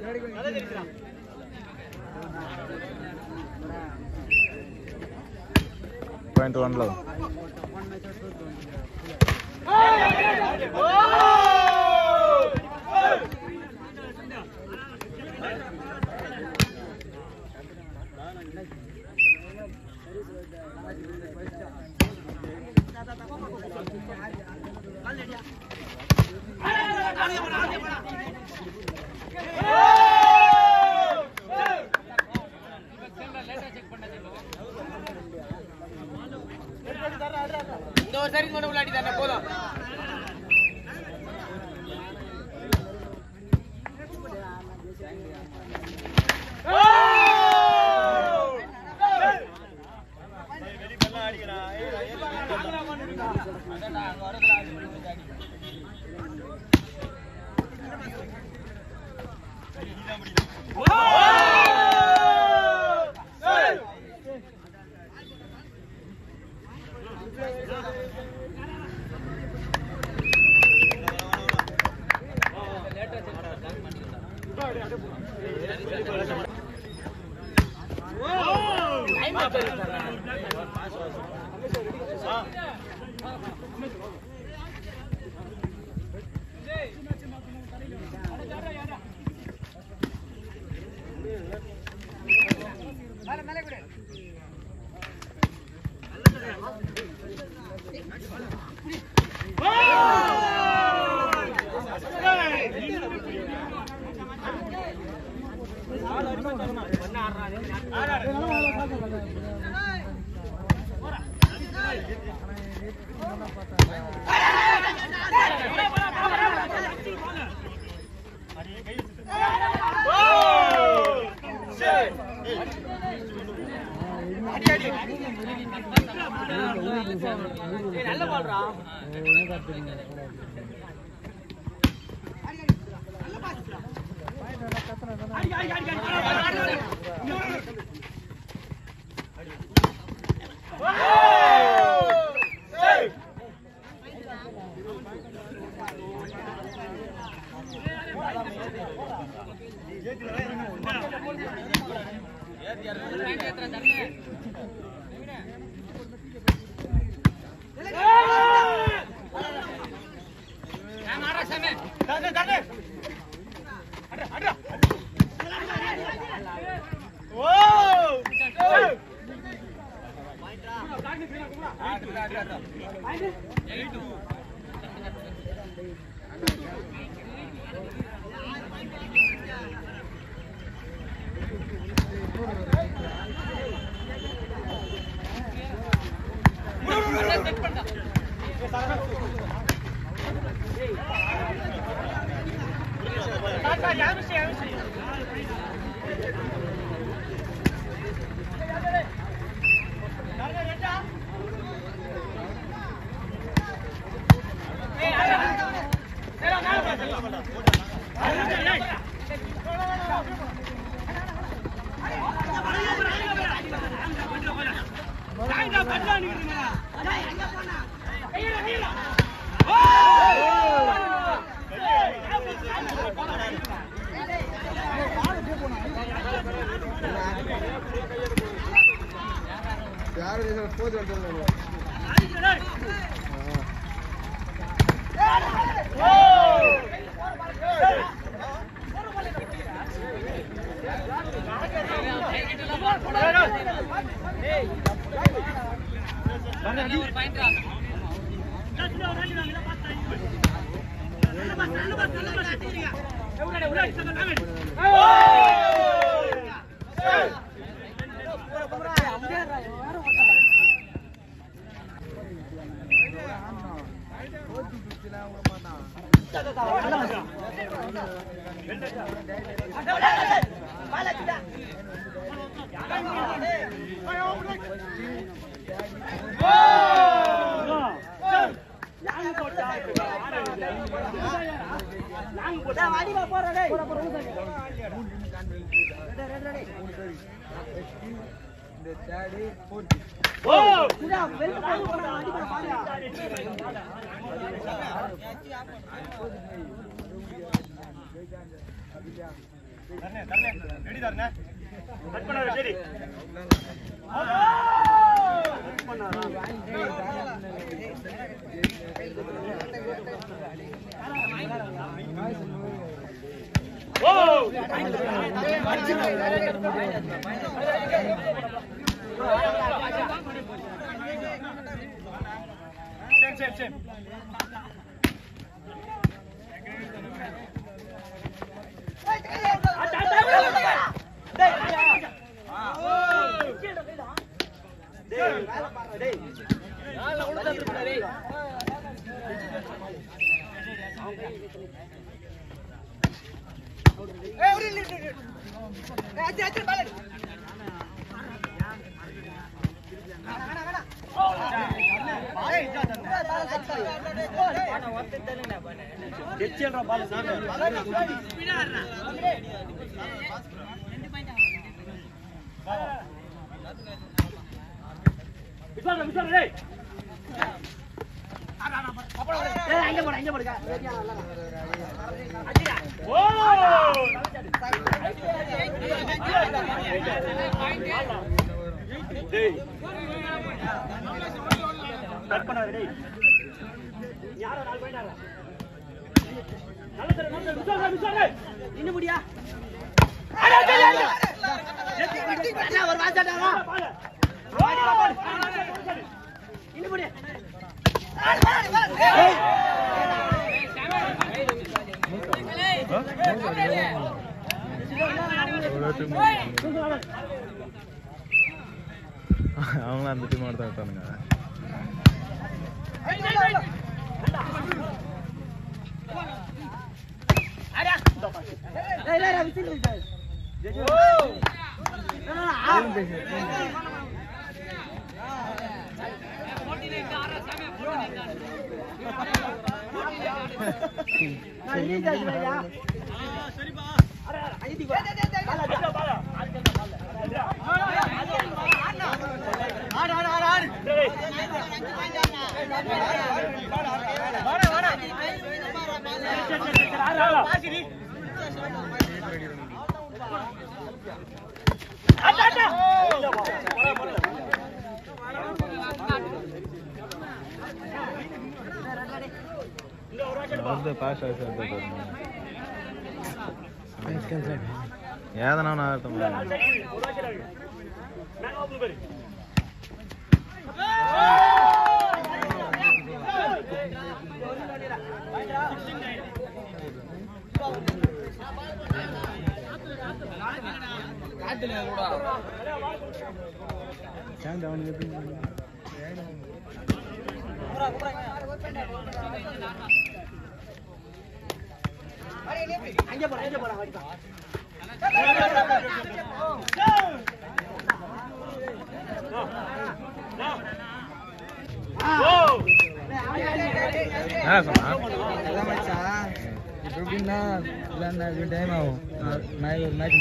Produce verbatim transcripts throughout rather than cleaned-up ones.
Point ஒன்ல இந்த ஒரு சரி கொண்டு விளையாடி தானே போதும். நல்ல பால்றா அவங்களும் அந்த டீமோட தான் இருக்கானுங்க. ఏదైనా అర్థం அங்கே போற அங்கே போற எப்படின்னா டைம் ஆகும் நான் ஒரு மேட்ச்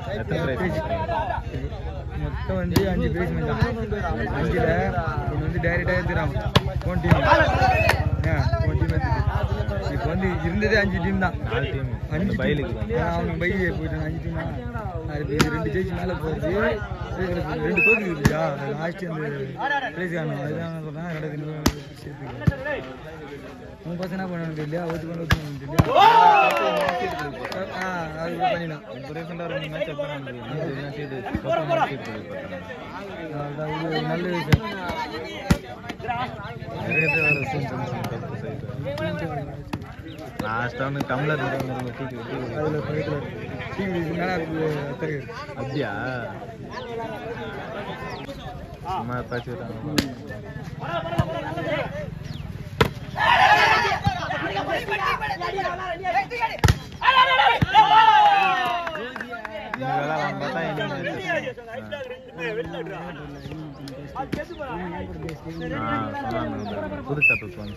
மொத்தம் வந்து அஞ்சு பேஸ் அஞ்சுல ஒன்று வந்து டைரெக்டாக எடுத்துறான் போன் டீம் போன் டீம் எடுத்துட்டு இப்போ வந்து இருந்ததே அஞ்சு டீம் தான் அஞ்சு பைலுக்கு அவங்க பைக்கு போயிட்டாங்க அஞ்சு டீம் அது ரெண்டு ஜெயிச்சு மேலே போகிறது ரெண்டு கோக்கு இருக்குதா லாஸ்ட் அந்த பிரைஸ் காணும் அதுதான் சொல்கிறேன் ரெண்டாயிரத்தி சேர்த்துக்கு மூணு பசங்க என்ன பண்ணணும் தெரியல ஒத்து கொண்டு ஒத்து தெரியல ஆ அது பண்ணிடலாம் இப்போ ரீசெண்டாக ரெண்டு மேட்ச் நல்ல விஷயம் லாஸ்ட்டாக வந்து டம்ளர் அதில் பக்கத்தில் டிவி மேலே அப்படியா சும்மா பேச்சு புதுசா சொன்னாங்க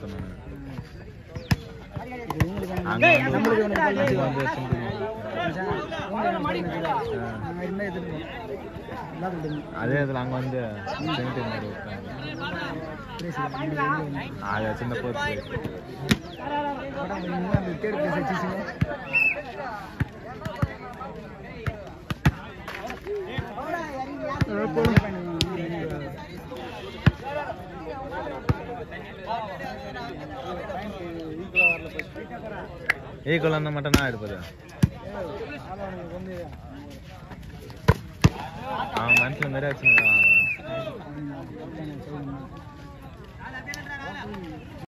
அதே இதில் அங்கே வந்து அது சின்ன போச்சு ஈக்குவல் அந்த மட்டும் தான் எடுப்பது அவன் மனசுல மாரி வச்சுருந்தான்